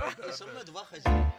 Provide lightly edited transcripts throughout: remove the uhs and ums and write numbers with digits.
И со мной два хозяина.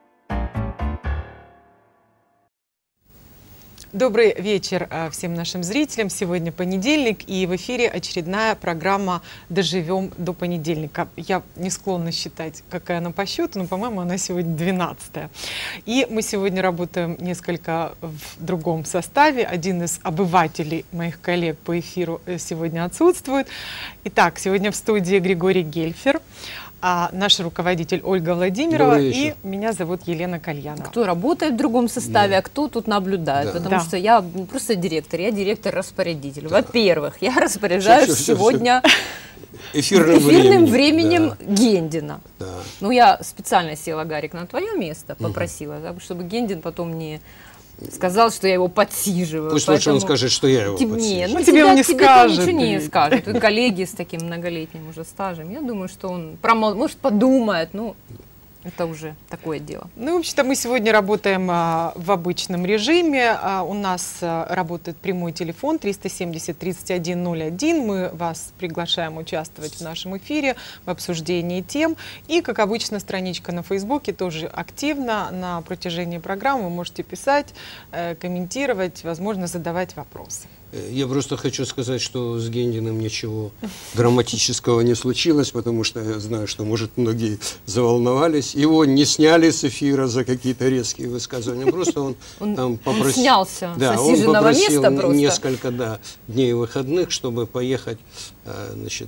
Добрый вечер всем нашим зрителям. Сегодня понедельник, и в эфире очередная программа «Доживем до понедельника». Я не склонна считать, какая она по счету, но, по-моему, она сегодня 12-я. И мы сегодня работаем несколько в другом составе. Один из обывателей, моих коллег по эфиру, сегодня отсутствует. Итак, сегодня в студии Григорий Гельфер, наш руководитель Ольга Владимирова, и меня зовут Елена Кальянова. Кто работает в другом составе, а кто тут наблюдает, потому что я не просто директор, я директор-распорядитель. Во-первых, я распоряжаюсь сегодня эфирным временем Гендина. Ну, я специально села, Гарик, на твое место, попросила, чтобы Гендин потом не сказал, что я его подсиживаю. Пусть лучше он скажет, что я его подсиживаю. Нет, ну тебе он не скажет. Ничего не скажет. Вы коллеги с таким многолетним уже стажем. Я думаю, что он, может, подумает, ну, это уже такое дело. Ну, в общем-то, мы сегодня работаем в обычном режиме. У нас работает прямой телефон 370-3101. Мы вас приглашаем участвовать в нашем эфире, в обсуждении тем. И, как обычно, страничка на Фейсбуке тоже активна. На протяжении программы вы можете писать, комментировать, возможно, задавать вопросы. Я просто хочу сказать, что с Гендиным ничего драматического не случилось, потому что я знаю, что, может, многие заволновались. Его не сняли с эфира за какие-то резкие высказывания. Просто он там попросил... Он снялся да, с осиженного места просто. Несколько дней выходных, чтобы поехать, значит...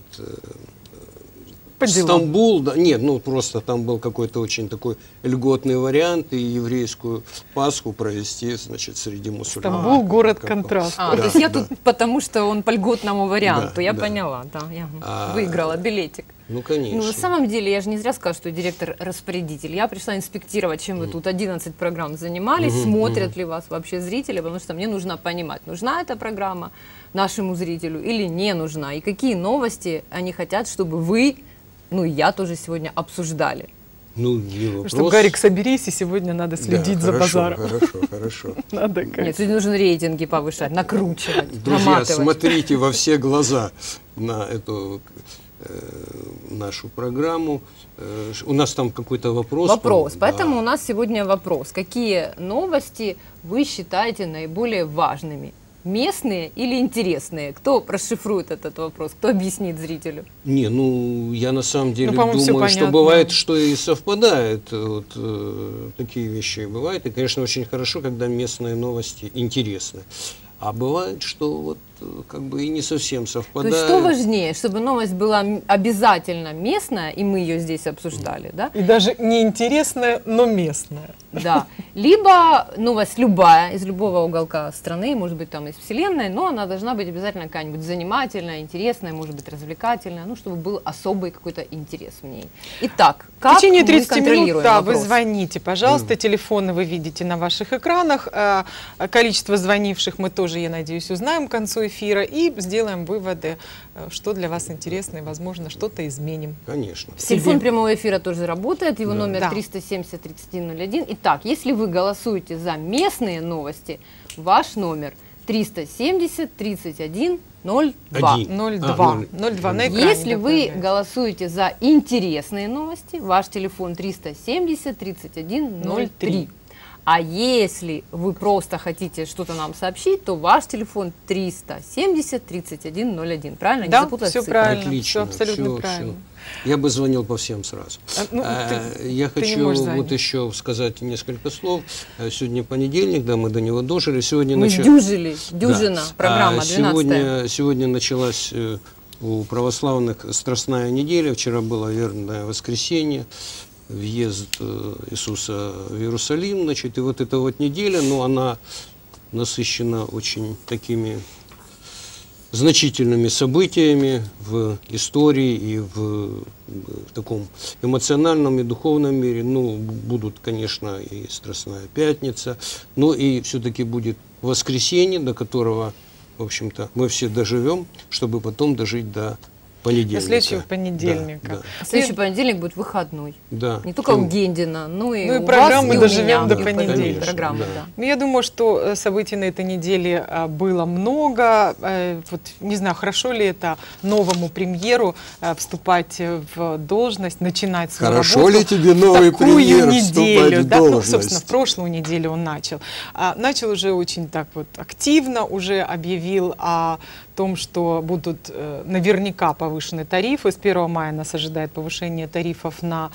Стамбул, да, нет, ну просто там был какой-то очень такой льготный вариант, и еврейскую Пасху провести, значит, среди мусульман. Стамбул – город контраст. То есть я тут, потому что он по льготному варианту, я поняла, да, я выиграла билетик. Ну, конечно. Ну, на самом деле, я же не зря сказала, что я директор-распорядитель. Я пришла инспектировать, чем вы тут 11 программ занимались, смотрят ли вас вообще зрители, потому что мне нужно понимать, нужна эта программа нашему зрителю или не нужна, и какие новости они хотят, чтобы вы, ну и я тоже сегодня обсуждали. Ну, не вопрос. Что, Гарик, соберись, и сегодня надо следить за базаром. Хорошо. Надо Нет, сегодня нужно рейтинги повышать, накручивать, Друзья, смотрите во все глаза на эту нашу программу. У нас там какой-то вопрос. Вопрос. Поэтому у нас сегодня вопрос. Какие новости вы считаете наиболее важными? Местные или интересные? Кто расшифрует этот вопрос? Кто объяснит зрителю? Не, ну, я на самом деле думаю, что бывает, что и совпадает. Вот, такие вещи бывают. И, конечно, очень хорошо, когда местные новости интересны. А бывает, что вот как бы и не совсем совпадает. То есть что важнее, чтобы новость была обязательно местная, и мы ее здесь обсуждали, да? И даже не интересная, но местная. Да. Либо новость любая, из любого уголка страны, может быть, там из вселенной, но она должна быть обязательно какая-нибудь занимательная, интересная, может быть, развлекательная, ну, чтобы был особый какой-то интерес в ней. Итак, как в течение 30 мы контролируем минут, да, вопрос? вы звоните, пожалуйста, телефоны вы видите на ваших экранах, количество звонивших мы тоже, я надеюсь, узнаем к концу эфира и сделаем выводы, что для вас интересно, и, возможно, что-то изменим. Конечно. Телефон прямого эфира тоже работает, его номер Да. 370-3101. Итак, если вы голосуете за местные новости, ваш номер 370-3102. 02 на экране. Если вы голосуете за интересные новости, ваш телефон 370-3103. А если вы просто хотите что-то нам сообщить, то ваш телефон 370-3101. Правильно? Да, не запутать все цифры? правильно, Отлично, все абсолютно всё, правильно. всё. Я бы звонил по всем сразу. Я хочу вот еще сказать несколько слов. Сегодня понедельник, да, мы до него дожили. Сегодня Мы сдюжили, дюжина, программа 12-я. Сегодня началась у православных Страстная неделя. Вчера было верное воскресенье, въезд Иисуса в Иерусалим. Значит, и вот эта вот неделя, но она насыщена очень такими значительными событиями в истории и в таком эмоциональном и духовном мире. Ну, будут, конечно, и Страстная Пятница, но и все-таки будет воскресенье, до которого, в общем-то, мы все доживем, чтобы потом дожить до понедельника. Следующего понедельника. Да, да. Следующий понедельник будет выходной. Да. Не только у Гендина, но и у программы вас, и «Доживем у меня. до понедельника». Программы, Да. да. Ну, я думаю, что событий на этой неделе было много. Вот, не знаю, хорошо ли это новому премьеру вступать в должность, начинать свою Хорошо работу ли тебе новый в такую премьер неделю. вступать в Да? Ну, должность? собственно, в прошлую неделю он начал. Начал уже очень так вот активно, уже объявил о том, что будут наверняка повышены тарифы. С 1 мая нас ожидает повышение тарифов на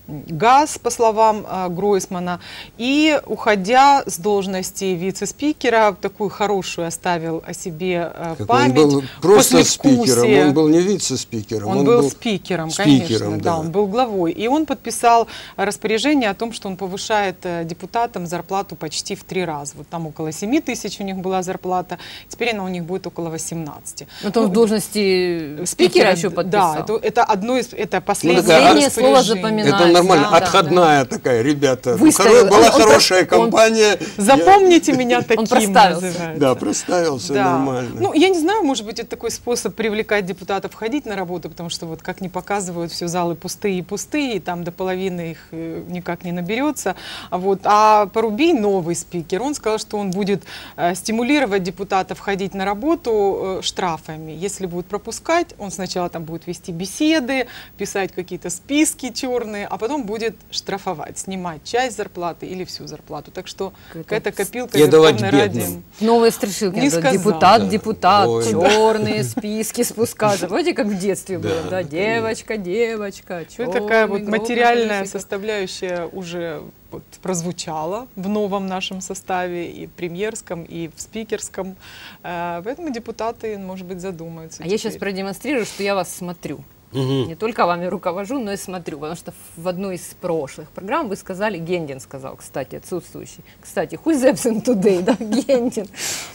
газ, по словам Гройсмана. И, уходя с должности вице-спикера, такую хорошую оставил о себе память. Он был просто послевкусие. спикером, он был не вице-спикером. Он был спикером, конечно, да, он был главой. И он подписал распоряжение о том, что он повышает депутатам зарплату почти в 3 раза. Вот там около 7 тысяч у них была зарплата, теперь она у них будет около 18. Вот он в должности спикера еще подписал. Да, это одно из, это последнее Последнее слово распоряжение. запоминается. Это нормально, Да, отходная такая, ребята. Выставил. Была Он хорошая компания. Запомните меня таким, проставился. называется. Да, проставился Да. нормально. Ну, я не знаю, может быть, это такой способ привлекать депутатов ходить на работу, потому что вот как ни показывают, все залы пустые и пустые, и там до половины их никак не наберется. Вот. А Порубий, новый спикер, он сказал, что он будет стимулировать депутатов ходить на работу штрафами. Если будут пропускать, он сначала там будет вести беседы, писать какие-то списки черные, а потом будет штрафовать, снимать часть зарплаты или всю зарплату. Так что какая-то копилка И давать Верховной Ради. бедным. Новые страшилки. Не сказал. Депутат, Да. депутат, Ой, да. черные списки спускать. Помните, как в детстве Да. было? Да, девочка, девочка, Ну, черный, такая вот голубой материальная колесико. составляющая уже вот прозвучала в новом нашем составе, и в премьерском, и в спикерском. Поэтому депутаты, может быть, задумаются. А я сейчас теперь. продемонстрирую, что я вас смотрю. Мгм. Не только вами руковожу, но и смотрю. Потому что в одной из прошлых программ вы сказали, Гендин сказал, кстати, отсутствующий. Кстати, who is absent today, да, Гендин.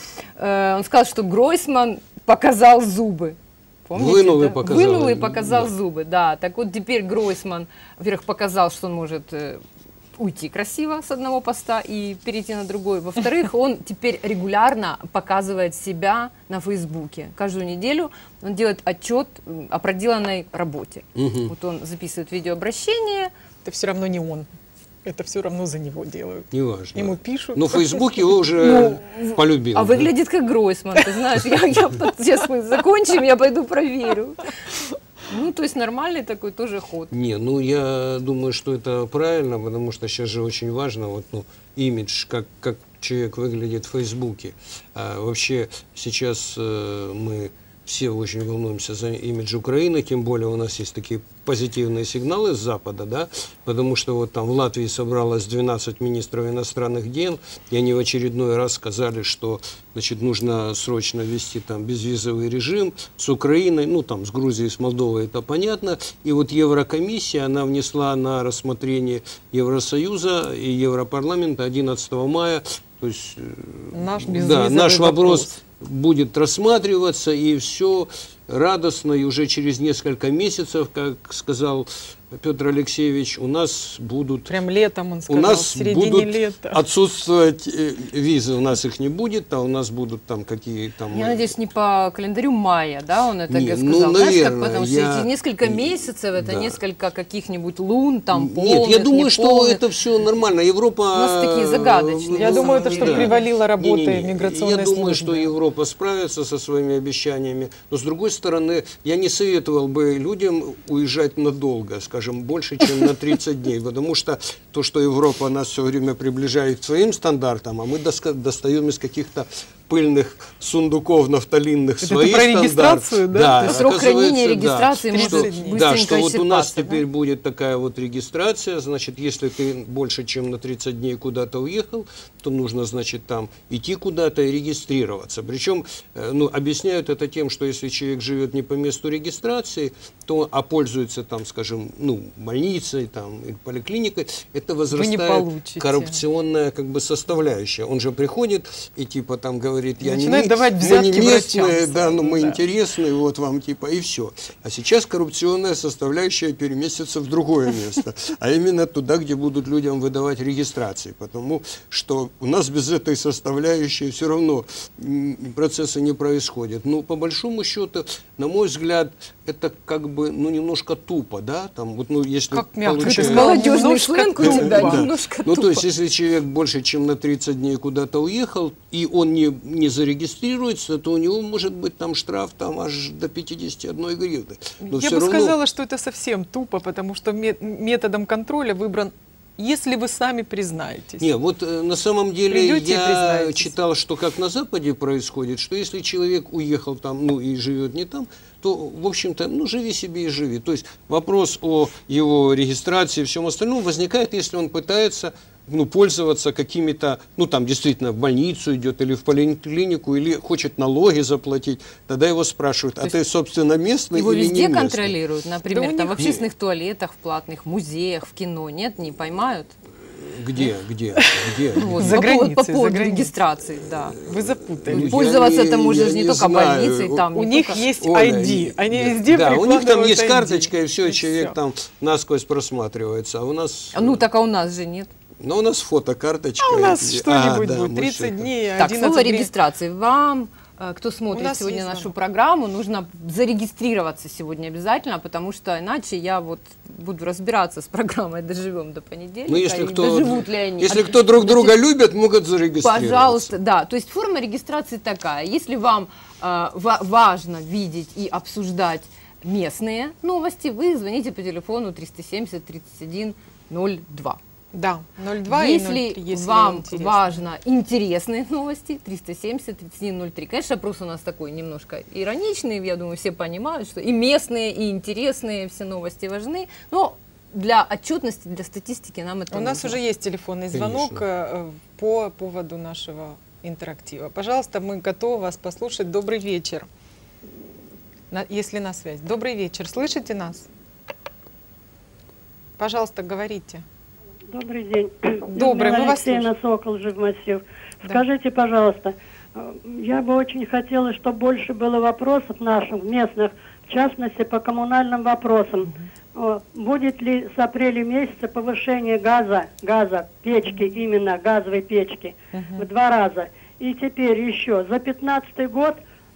Он сказал, что Гройсман показал зубы. Помните, Вынул и да? показал. Вынул и показал Да. зубы, да. Так вот теперь Гройсман, во-первых, показал, что он может уйти красиво с одного поста и перейти на другой. Во-вторых, он теперь регулярно показывает себя на Фейсбуке. Каждую неделю он делает отчет о проделанной работе. Мгм. Вот он записывает видеообращение. Это все равно не он. Это все равно за него делают. Неважно. Ему пишут. Но Facebook его уже полюбил. А да? выглядит как Гройсман, ты знаешь. Сейчас мы закончим, я пойду проверю. Ну, то есть нормальный такой тоже ход. Не, ну я думаю, что это правильно, потому что сейчас же очень важно вот, ну, имидж, как человек выглядит в Фейсбуке. А вообще сейчас мы все очень волнуемся за имидж Украины, тем более у нас есть такие позитивные сигналы с Запада, да, потому что вот там в Латвии собралось 12 министров иностранных дел, и они в очередной раз сказали, что, значит, нужно срочно ввести там безвизовый режим с Украиной, ну там с Грузией, с Молдовой, это понятно, и вот Еврокомиссия, она внесла на рассмотрение Евросоюза и Европарламента 11 мая, то есть Наш да, безвизовый наш вопрос вопрос. будет рассматриваться, и все радостно, и уже через несколько месяцев, как сказал Петр Алексеевич, у нас будут... Прям летом он У сказал, в нас середине будут лета. отсутствовать визы, у нас их не будет, а у нас будут там какие там... Я надеюсь, не по календарю мая, да, он это Не, сказал. ну, Знаешь, как, наверное, потому что я- эти несколько месяцев, это Да. несколько каких-нибудь лун, там, Нет, полных, я думаю, что неполных. это все нормально. Европа... У нас такие загадочные, Я на думаю, самом это что деле. привалила работа Не-не-не. миграционной Я думаю, что службы. Европа справится со своими обещаниями, но с другой стороны, я не советовал бы людям уезжать надолго, скажем, больше, чем на 30 дней, потому что то, что Европа нас все время приближает к своим стандартам, а мы достаем из каких-то пыльных сундуков нафталинных Это свои про стандарты. регистрацию, да? То есть срок хранения оказывается, регистрации может что- быстренько да, что вот у нас исчерпаться, да? теперь будет такая вот регистрация, значит, если ты больше, чем на 30 дней куда-то уехал, то нужно, значит, там идти куда-то и регистрироваться. Причем, ну, объясняют это тем, что если человек живет не по месту регистрации, то, а пользуется там, скажем, ну, больницей, там, или поликлиникой, это возрастает получите. коррупционная, как бы, составляющая. Он же приходит и, типа, там говорит, говорит, я не, Начинает давать мы не взятки местные, врачам. да, но мы Да. интересные, вот вам типа, и все. А сейчас коррупционная составляющая переместится в другое место, а именно туда, где будут людям выдавать регистрации, потому что у нас без этой составляющей все равно процессы не происходят. Ну, по большому счету, на мой взгляд, это как бы, ну, немножко тупо, да, там, вот, ну, если Как мягко получается- ты сказала, Молодежный немножко сленг у тебя, тупо. немножко Ну, тупо. то есть, если человек больше, чем на 30 дней куда-то уехал, и он не зарегистрируется, то у него может быть там штраф там аж до 51 гривны. Но Я все бы равно... сказала, что это совсем тупо, потому что методом контроля выбран, если вы сами признаетесь. Не, вот на самом деле Придете и я признаетесь. читал, что как на Западе происходит, что если человек уехал там, ну и живет не там, то, в общем-то, ну живи себе и живи. То есть вопрос о его регистрации и всем остальном возникает, если он пытается, ну, пользоваться какими-то, ну там действительно в больницу идет или в поликлинику, или хочет налоги заплатить, тогда его спрашивают, а ты, собственно, местный Его или везде не местный? контролируют, например, Да у там, в них- общественных туалетах, в платных музеях, в кино, нет, не поймают? Где? Ну, вот, За по границей, по за поводу границей. регистрации, да. Вы запутали. Я Пользоваться не- это можно я же не не только знаю. больницей, там, У не них только- есть Оля, ID, они да, везде да, у них там прикладывают есть ID. карточка, и все, И человек всё. там насквозь просматривается, а у нас... Ну, так а у нас же нет. Ну, у нас фотокарточка. А у нас и- что-нибудь да, будет, мы 30 всё это- дней, Так, 11 слово гривен. регистрации. Вам, кто У смотрит нас сегодня есть нашу звонок. программу, нужно зарегистрироваться сегодня обязательно, потому что иначе я вот буду разбираться с программой «Доживем до понедельника». Ну, если и кто, доживут ли они. если кто друг друга любит, могут зарегистрироваться. Пожалуйста, да. То есть форма регистрации такая. Если вам важно видеть и обсуждать местные новости, вы звоните по телефону 370-31-02. Да, 02 и 03, Если вам интересно. важно интересные новости, 370-31-03. Конечно, вопрос у нас такой немножко ироничный, я думаю, все понимают, что и местные, и интересные все новости важны, но для отчетности, для статистики нам это У нас нужно. уже есть телефонный звонок по поводу нашего интерактива. Пожалуйста, мы готовы вас послушать. Добрый вечер. Если на связь. Добрый вечер. Слышите нас? Пожалуйста, говорите. Добрый день. Добрый, мы вас Алексеевна Сокол, Живмассив. Скажите, пожалуйста, я бы очень хотела, чтобы больше было вопросов наших, местных, в частности, по коммунальным вопросам. Будет ли с апреля месяца повышение газа, печки, именно газовой печки, в 2 раза? И теперь еще, за 2015 год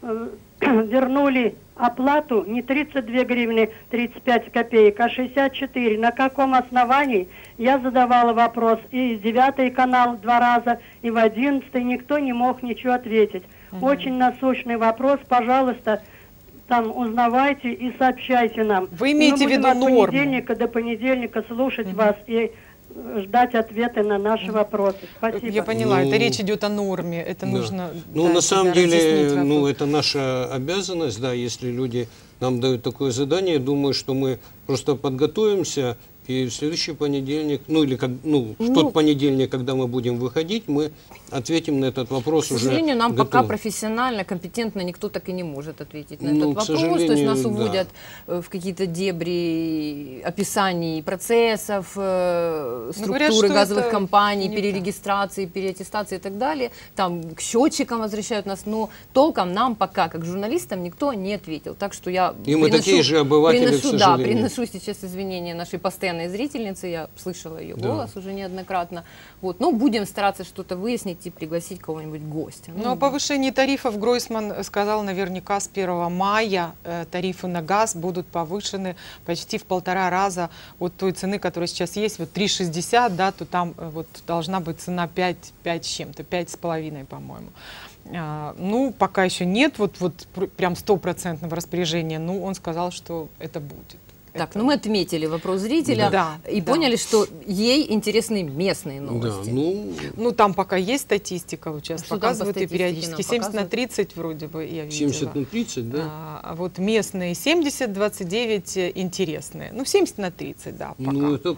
вернули оплату не 32 гривны 35 копеек, а 64. На каком основании? Я задавала вопрос и в 9 канал 2 раза, и в 11 никто не мог ничего ответить. Очень насущный вопрос, пожалуйста, там узнавайте и сообщайте нам. Вы имеете в виду от норму? понедельника до понедельника слушать вас и ждать ответы на наши вопросы. Спасибо. Я поняла, Ну, это речь идет о норме, это Да. нужно. Ну, да, на самом всегда деле, разъяснить ну, вопрос. это наша обязанность, да, если люди нам дают такое задание, думаю, что мы просто подготовимся, и в следующий понедельник, ну, или как, ну, в тот понедельник, когда мы будем выходить, мы ответим на этот вопрос К уже сожалению, нам пока готовы. профессионально, компетентно никто так и не может ответить на Ну, этот к вопрос. То есть сожалению, нас да. уводят в какие-то дебри описаний процессов, структуры что газовых это компаний, не перерегистрации, переаттестации и так далее. Там к счетчикам возвращают нас, но толком нам пока, как журналистам, никто не ответил. Так что я И мы такие же обыватели, к да, сожалению. приношу сейчас извинения нашей постоянной зрительнице, я слышала ее Да. голос уже неоднократно. Вот. Но будем стараться что-то выяснить и пригласить кого-нибудь гостя. Ну, о повышении тарифов Гройсман сказал наверняка с 1 мая тарифы на газ будут повышены почти в 1,5 раза от той цены, которая сейчас есть, вот 3,60, да, то там вот должна быть цена 5 с чем-то, 5,5, по-моему. Ну, пока еще нет вот прям 100% распоряжения, но он сказал, что это будет. Так, Это- ну мы отметили вопрос зрителя Да, и да. поняли, что ей интересны местные Да, новости. ну, там пока есть статистика, вот сейчас Что там по показывают и статистике периодически. нам 70 на показывают? 30 вроде бы я видела. 70 на 30, да? А вот местные 70, 29 интересные. Ну, 70 на 30, да, пока. Ну, это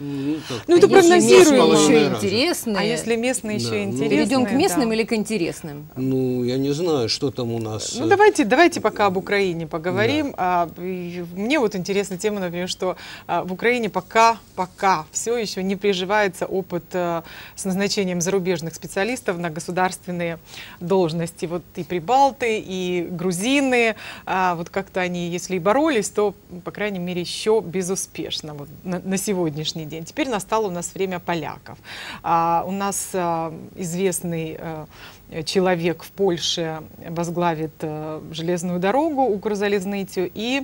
Ну, это прогнозируемо. Еще интересные. А если местные еще интересные? Перейдем к местным или к интересным? Ну, я не знаю, что там у нас. Ну, давайте пока об Украине поговорим. Мне вот интересна тема, например, что в Украине пока все еще не приживается опыт с назначением зарубежных специалистов на государственные должности. Вот и прибалты, и грузины, вот как-то они, если и боролись, то, по крайней мере, еще безуспешно вот, на сегодняшний день. Теперь настало у нас время поляков. У нас известный человек в Польше возглавит железную дорогу Укрзалезницю, и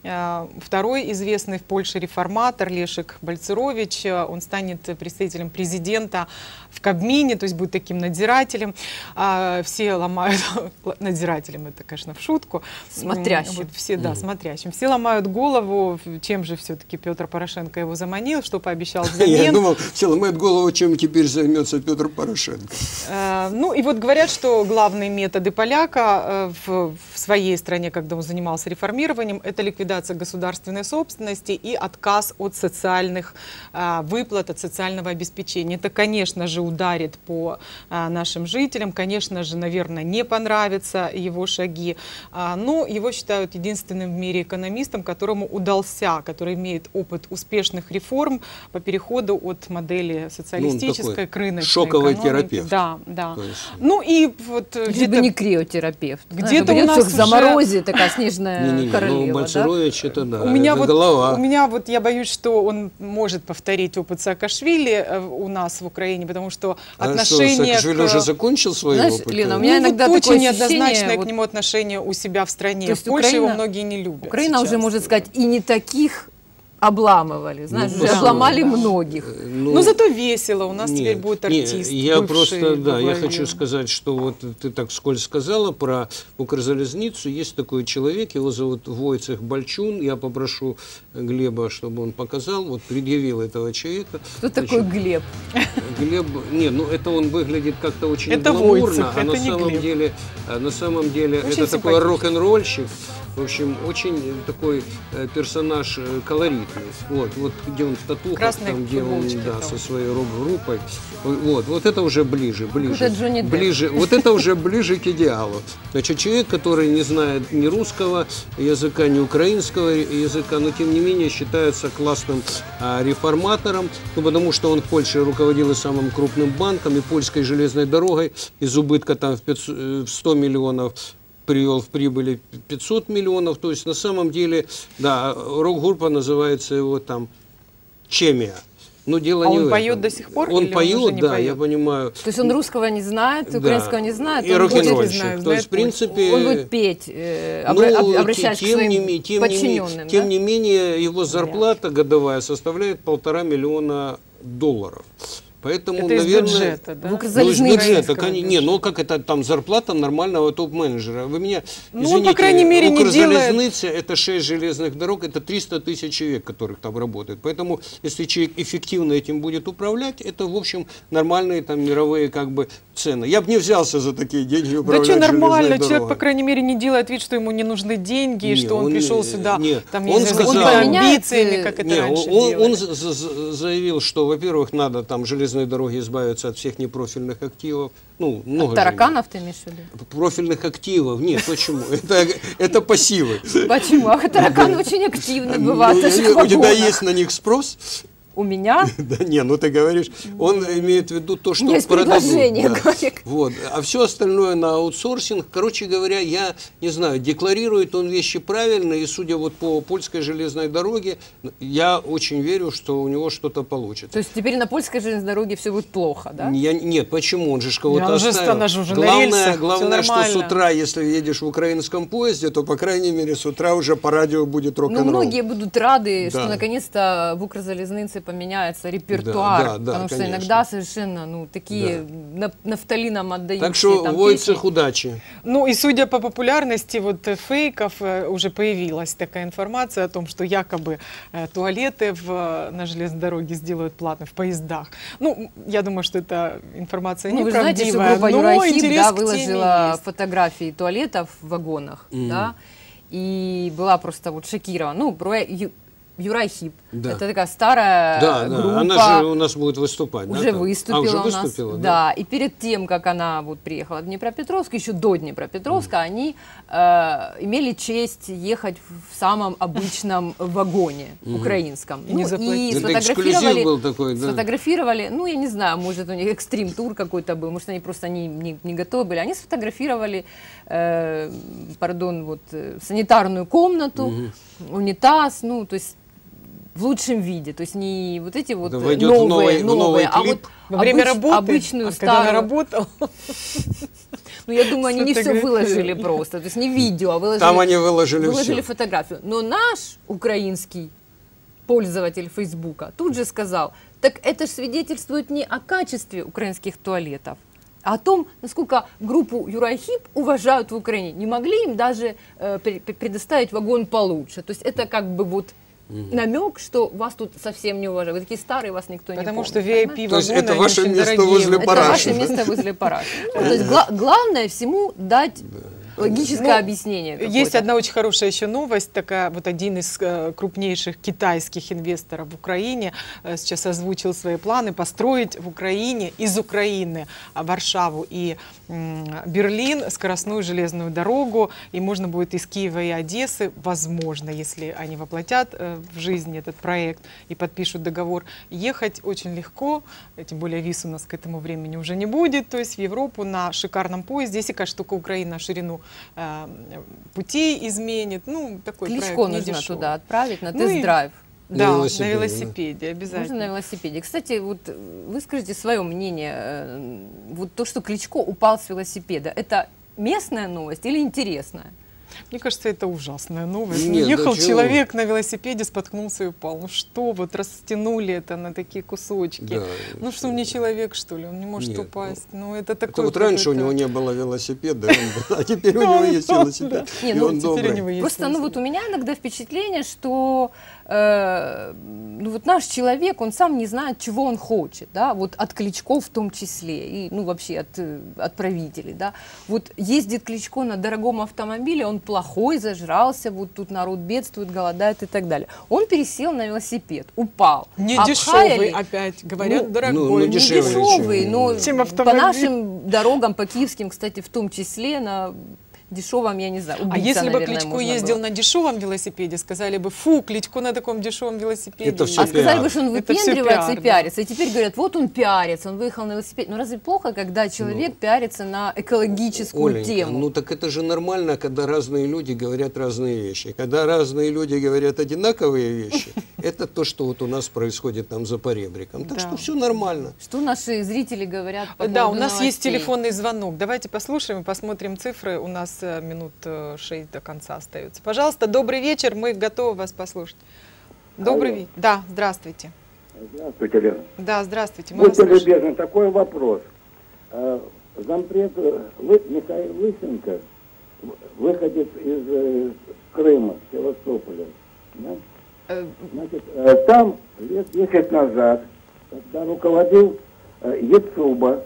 второй известный в Польше реформатор Лешек Бальцерович, он станет представителем президента в Кабмине, то есть будет таким надзирателем. Все ломают, надзирателем это, конечно, в шутку. Смотрящим. Вот все, да, смотрящим. Все ломают голову, чем же все-таки Петр Порошенко его заманил, что пообещал взамен. Я думал, все ломают голову, чем теперь займется Петр Порошенко. Ну и вот говорят, что главные методы поляка в своей стране, когда он занимался реформированием, это ликвидация государственной собственности и отказ от социальных выплат, от социального обеспечения. Это, конечно же, ударит по нашим жителям, конечно же, наверное, не понравятся его шаги, но его считают единственным в мире экономистом, которому удался, который имеет опыт успешных реформ по переходу от модели социалистической к рыночной шоковый экономике. терапевт. Да, да. Есть... Ну и вот где-то не криотерапевт. Где-то у нас в заморозе такая снежная королева. Ну, Бальцерович, это да. У меня это вот голова. У меня вот я боюсь, что он может повторить опыт Саакашвили у нас в Украине, потому что отношение Саакашвили уже закончил свой опыт? Лена, у меня иногда вот такое очень ощущение, неоднозначное к нему отношение у себя в стране. В Польше его многие не любят. Украина сейчас. уже может сказать, и не таких обламывали, знаешь, уже обломали многих. Но зато весело, у нас теперь будет артист. Я просто, да, я хочу сказать, что вот ты так вскользь сказала про Укрзалезницу, есть такой человек, его зовут Войцех Бальчун, я попрошу Глеба, чтобы он показал, вот предъявил этого человека. Кто такой Глеб? Глеб, не, ну это он выглядит как-то очень это гламурно, Войцех, а это на самом деле очень это такой рок-н-ролльщик. В общем, очень такой персонаж колоритный. Вот где он в татухах, там, где он со своей рок-группой. Вот это уже ближе. Вот это уже ближе к идеалу. Значит, человек, который не знает ни русского языка, ни украинского языка, но тем не менее считается классным реформатором, ну, потому что он в Польше руководил и самым крупным банком, и польской железной дорогой, из убытка там в 100 миллионов привел в прибыли 500 миллионов, то есть на самом деле, да, рок-группа называется его там Чемия. Но дело не в этом. Он поет до сих пор? Он поет, да, я понимаю. То есть он русского не знает, украинского не знает, и рок-н-ролльщик. То есть, в принципе... Он будет петь, обращаясь к своим подчиненным. Тем не менее, его зарплата годовая составляет $1,5 миллиона. Поэтому, это наверное, из бюджета, да? Из бюджета, не, ну как это там зарплата нормального топ-менеджера. Вы меня, извините, он, по крайней мере, не делает... это 6 железных дорог, это 300 тысяч человек, которых там работают. Поэтому, если человек эффективно этим будет управлять, это, в общем, нормальные там мировые как бы цены. Я бы не взялся за такие деньги управлять. Да что нормально, человек, дорогой. По крайней мере, не делает вид, что ему не нужны деньги, и что он пришел сюда там, он сказал, амбициями, как это раньше делали. Он заявил, что, во-первых, надо там железные дороги избавиться от всех непрофильных активов. Ну, много от тараканов ты имеешь в виду? Профильных активов. Нет, почему? Это пассивы. Почему? А тараканы очень активны бывают. У тебя есть на них спрос? У меня? Да не, ну ты говоришь, он имеет в виду то, что есть продадут. предложение, да. Вот. А все остальное на аутсорсинг. Короче говоря, я не знаю, декларирует он вещи правильно, и судя вот по польской железной дороге, я очень верю, что у него что-то получится. То есть теперь на польской железной дороге все будет плохо, да? Нет, почему? Он же кого-то оставил. Главное, что с утра, если едешь в украинском поезде, то, по крайней мере, с утра уже по радио будет рок-н-ролл. Ну, многие будут рады, что наконец-то в Укрзалезнице поменяется репертуар, потому что иногда совершенно такие нафталином отдающие. Так что Войцех, удачи. Ну и судя по популярности вот фейков, уже появилась такая информация о том, что якобы туалеты на железной дороге сделают платно в поездах. Ну, я думаю, что эта информация неправдивая. Вы знаете, что группа Юрахип выложила фотографии туалетов в вагонах, да, и была просто вот шокирована. Ну, Юрай-Хип. Да. Это такая старая группа. Она же у нас будет выступать. Уже да, выступила уже у нас. выступила, да. И перед тем, как она вот приехала в Днепропетровск, еще до Днепропетровска, они имели честь ехать в самом обычном вагоне украинском. И не заплатили. И Это эксклюзив был такой, да. сфотографировали, ну, я не знаю, может, у них экстрим-тур какой-то был, может, они просто не готовы были. Они сфотографировали, санитарную комнату, унитаз, ну, то есть в лучшем виде, то есть не вот эти вот новые, а вот во время работы, обычную когда она старую. работала. Ну, я думаю, они не все выложили просто, то есть не видео, а выложили, Там они выложили фотографию. Но наш украинский пользователь Фейсбука тут же сказал, так это же свидетельствует не о качестве украинских туалетов, а о том, насколько группу Юрай-Хип уважают в Украине. Не могли им даже предоставить вагон получше. То есть это как бы вот намек, что вас тут совсем не уважают. Вы такие старые, вас никто не помнит. Потому что VIP-вагоны, То есть это они ваше очень место дорогие. возле Это параши. ваше место возле параши. Ну, то есть главное всему дать логическое объяснение. Есть одна очень хорошая еще новость, такая вот один из крупнейших китайских инвесторов в Украине сейчас озвучил свои планы построить в Украине, из Украины Варшаву и Берлин скоростную железную дорогу, и можно будет из Киева и Одессы, возможно, если они воплотят в жизнь этот проект и подпишут договор, ехать очень легко, тем более виз у нас к этому времени уже не будет, то есть в Европу на шикарном поезде, если, конечно, только Украина ширину путей изменит, ну, такой Кличко проект нужно недешевый. туда отправить на Ну и- тест-драйв. Да, На на велосипеде, велосипеде, обязательно. Можно на велосипеде. Кстати, вот выскажите свое мнение. Вот то, что Кличко упал с велосипеда, это местная новость или интересная? Мне кажется, это ужасная новость. Нет, Ехал да чего? человек на велосипеде, споткнулся и упал. Ну что, вот растянули это на такие кусочки. Да. Ну что, он не человек, что ли? Он не может Нет, упасть. Ну это Это такой вот раньше у него не было велосипеда, а теперь у него есть велосипед, Не, и ну, он теперь у добрый. него есть Просто, ну вот велосипед. у меня иногда впечатление, что ну вот наш человек, он сам не знает, чего он хочет, да, вот от Кличко в том числе, и ну вообще от правителей, да. Вот ездит Кличко на дорогом автомобиле, он плохой, зажрался, вот тут народ бедствует, голодает и так далее. Он пересел на велосипед, упал. Не обхаяли. дешевый опять, говорят, Ну, дорогой. Не дешевле, дешевый, чем- но чем по автомобиль. нашим дорогам, по киевским, кстати, в том числе, на дешевом, я не знаю, А убийца, если бы наверное, Кличко можно ездил было. на дешевом велосипеде, сказали бы, фу, Кличко на таком дешевом велосипеде. Это всё А сказали бы, что он Это всё выпендривается пиар, и пиарится. И теперь говорят, вот он пиарится, он выехал на велосипеде. Ну разве плохо, когда человек пиарится на экологическую Оленька, тему? ну так это же нормально, когда разные люди говорят разные вещи. Когда разные люди говорят одинаковые вещи, это то, что вот у нас происходит там за поребриком. Так Да. что все нормально. Что наши зрители говорят по Да, у поводу нас есть новостей? телефонный звонок. Давайте послушаем и посмотрим цифры. У нас минут 6 до конца остается. Пожалуйста, добрый вечер, мы готовы вас послушать. Добрый вечер. Да, здравствуйте. Здравствуйте, Лена. Да, здравствуйте. Мы вас Будьте слушаем. любезны, такой вопрос. Зампред Михаил Лысенко, выходец из Крыма, Севастополя, да? Значит, там лет 10 назад, когда руководил ЕЦУБа,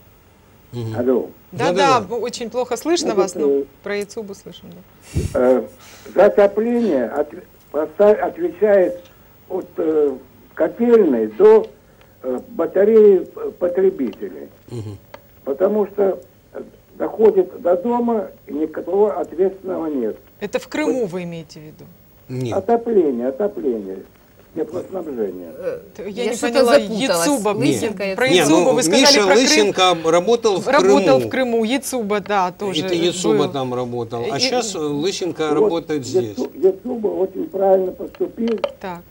алло, Да, очень плохо слышно Значит, вас, но про Яцубу слышим. Да. за отопление отвечает от котельной до батареи потребителей. Потому что доходит до дома, и никакого ответственного нет. Это в Крыму вы имеете в виду? Нет. Отопление, теплоснабжение. Я Я не что-то поняла, запуталась. Яцуба. Лысенко, Про Яцуба. Не, Яцубу вы сказали Миша про Крым. Лысенко работал в Работал Крыму. в Крыму, Яцуба, да, тоже. Это Яцуба был. там работал. А И- сейчас Лысенко Вот работает здесь. ЕЦУБа очень правильно поступил, Так,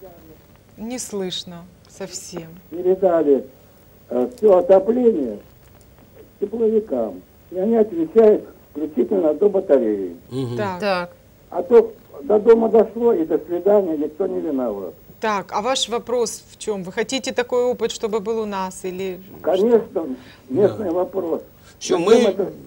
не слышно совсем. передали все отопление тепловикам. И они отвечают исключительно до батареи. Так, Так. А то до дома дошло, и до свидания, никто не виноват. так, а ваш вопрос в чем? Вы хотите такой опыт, чтобы был у нас? Или Конечно, местный вопрос. Все, Зачем мы, это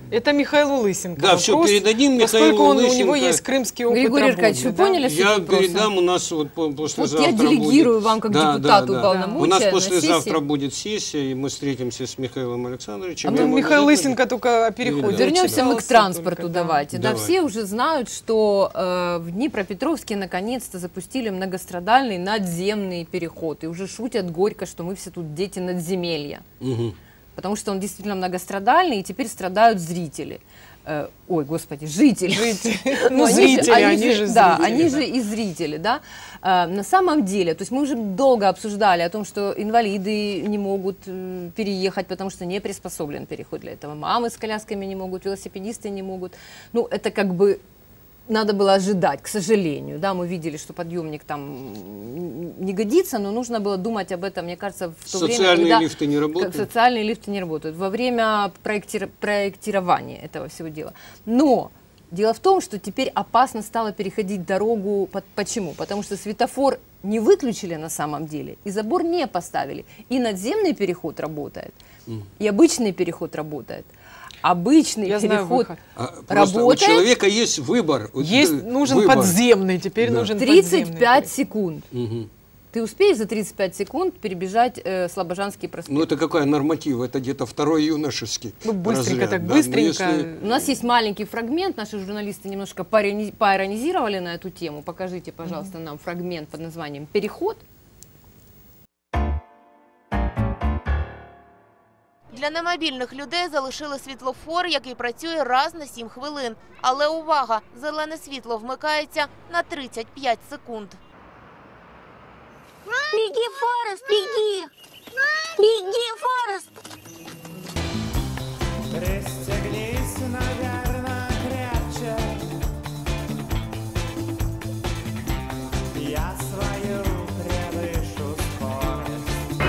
Это Михаилу Лысенко. Да, все, передадим Михаилу Лысенко. У него Лысенко. есть крымский опыт Григорий работы. Аркадьевич, вы поняли, что Я передам, у нас вот послезавтра вот я делегирую будет... вам как депутату уполномочия. У нас послезавтра будет сессия, и мы встретимся с Михаилом Александровичем. Михаил Лысенко только о переходе. Вернемся мы к транспорту, давайте. Да, Давай. все уже знают, что в Днепропетровске наконец-то запустили многострадальный надземный переход. И уже шутят горько, что мы все тут дети надземелья. Угу. Потому что он действительно многострадальный, и теперь страдают зрители. Ой, господи, жители. Ну, зрители, они же да, зрители. они же и зрители, да. На самом деле, то есть мы уже долго обсуждали о том, что инвалиды не могут переехать, потому что не приспособлен переход для этого. Мамы с колясками не могут, велосипедисты не могут. Ну, это как бы надо было ожидать, к сожалению. Да, мы видели, что подъемник там не годится, но нужно было думать об этом, мне кажется, в то время, Социальные лифты не работают? Социальные лифты не работают. Во время проектирования этого всего дела. Но дело в том, что теперь опасно стало переходить дорогу. Почему? Потому что светофор не выключили на самом деле, и забор не поставили. И надземный переход работает, и обычный переход работает. Обычный переход работает. У человека есть выбор. Нужен выбор. Подземный, теперь нужен 35 секунд. Угу. Ты успеешь за 35 секунд перебежать Слобожанский проспект? Ну это какой норматив? Это где-то второй юношеский. Ну быстренько разряд, так, да? быстренько. Если... У нас есть маленький фрагмент, наши журналисты немножко поиронизировали на эту тему. Покажите, пожалуйста, нам фрагмент под названием «Переход». Для немобільних людей залишили світлофор, який працює раз на 7 хвилин. Але увага! Зелене світло вмикається на 35 секунд. Беги, Форест, беги! Беги, Форест! Пристегнись, наверное, крепче. Я свою превышу скорость.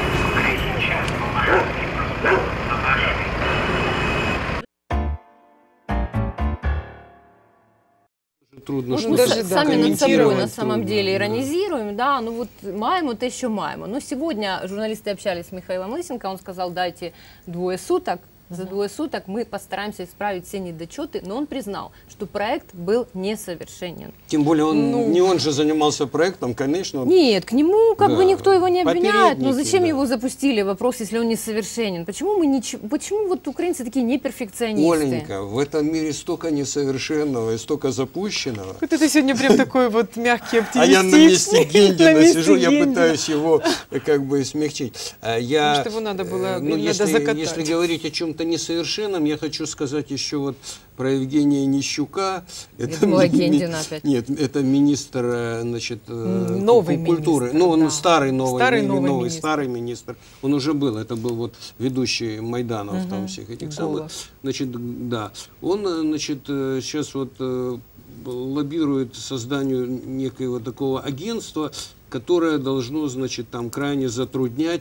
Трудно, Мы даже, сами над собой на самом трудно, деле да. иронизируем, да, ну вот маемо, то еще маемо. Но сегодня журналисты общались с Михаилом Лысенко, он сказал, дайте 2 суток. За 2 суток мы постараемся исправить все недочеты, но он признал, что проект был несовершенен. Тем более не он же занимался проектом, конечно. Нет, к нему как бы никто его не обвиняет, но Попередники, зачем да. его запустили, вопрос, если он несовершенен? Почему вот украинцы такие неперфекционисты? Оленька, в этом мире столько несовершенного и столько запущенного. Вот это сегодня прям такой вот мягкий, оптимистичный. А я на месте Гендина На месте сижу, я Гендина. пытаюсь его как бы смягчить. Может, его надо было надо закатать. Если говорить о чем-то несовершенном, я хочу сказать еще вот про Евгения Нищука. думала, Гендина опять. Нет, это министр, значит, новый культуры. министр, Ну, он да. старый новый министр. старый министр. Он уже был, это был вот ведущий Майданов там всех этих самых. Значит, да. Он, значит, сейчас вот лоббирует созданию некоего такого агентства, которое должно, значит, там крайне затруднять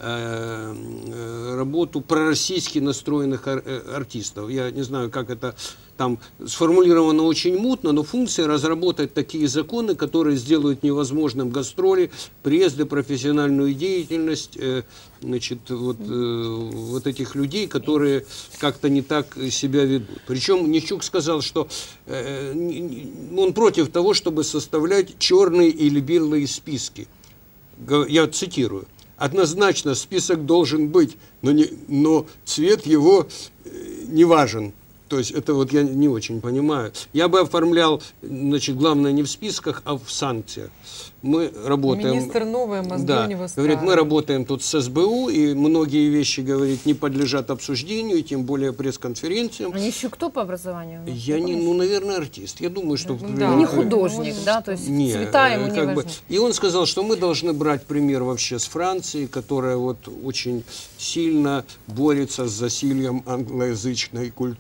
работу пророссийски настроенных артистов. Я не знаю, как это там сформулировано очень мутно, но функция разработать такие законы, которые сделают невозможным гастроли, приезды, профессиональную деятельность, значит, вот этих людей, которые как-то не так себя ведут. Причем Нищук сказал, что он против того, чтобы составлять черные или белые списки. Я цитирую. Однозначно список должен быть, но цвет его не важен. То есть это вот я не очень понимаю. Я бы оформлял, значит, главное не в списках, а в санкциях. Мы работаем... Министр новый, а мозги у него старые. Говорит, мы работаем тут с СБУ, и многие вещи, говорит, не подлежат обсуждению, и тем более пресс-конференциям. А еще кто по образованию? Я не, наверное, артист. Я думаю, что... Да. Не художник, да, то есть Не, цвета ему не как важны. бы. И он сказал, что мы должны брать пример вообще с Франции, которая вот очень сильно борется с засильем англоязычной культуры.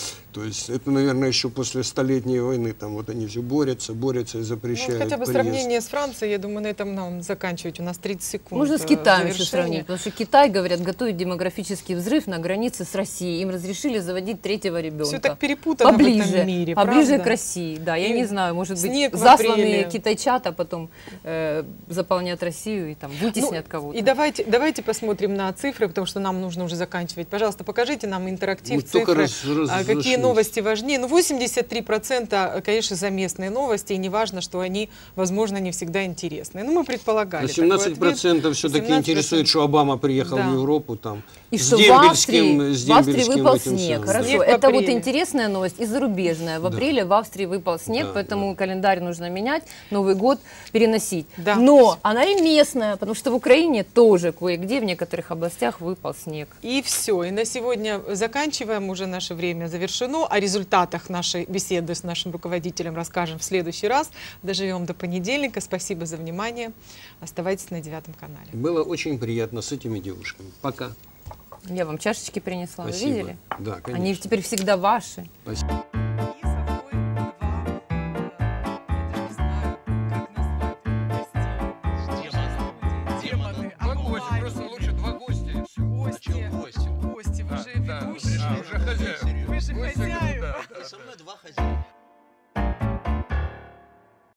То есть это, наверное, еще после Столетней войны, там вот они все борются и запрещают. Ну, хотя бы приезд. сравнение с Францией, я думаю, на этом нам заканчивать. У нас 30 секунд. Можно с Китаем еще завершения. сравнить, потому что Китай, говорят, готовит демографический взрыв на границе с Россией. Им разрешили заводить третьего ребенка. Все так перепутано поближе, в этом мире, поближе правда? к России. Да, я И не знаю, может быть, снег в засланные апреле. китайчата потом заполнят Россию и там вытеснят кого-то. И давайте посмотрим на цифры, потому что нам нужно уже заканчивать. Пожалуйста, покажите нам интерактив, Вот только цифры, какие новости важнее. Ну, 83%, конечно, за местные новости, и не важно, что они, возможно, не всегда интересны. Ну, мы предполагали. 17% все-таки интересует, что Обама приехал в Европу там. И с что в дембельским Австрии выпал этим снег. самым. Хорошо, Снег в это вот апреле. интересная новость и зарубежная. В апреле в Австрии выпал снег, Да, поэтому календарь нужно менять, Новый год переносить. Да. Но она и местная, потому что в Украине тоже кое-где в некоторых областях выпал снег. И все. И на сегодня заканчиваем. Уже наше время завершено. О результатах нашей беседы с нашим руководителем расскажем в следующий раз. Доживем до понедельника. Спасибо за внимание. Оставайтесь на 9 канале. Было очень приятно с этими девушками. Пока. Я вам чашечки принесла, Спасибо. вы видели? Да, конечно. Они теперь всегда ваши. Спасибо.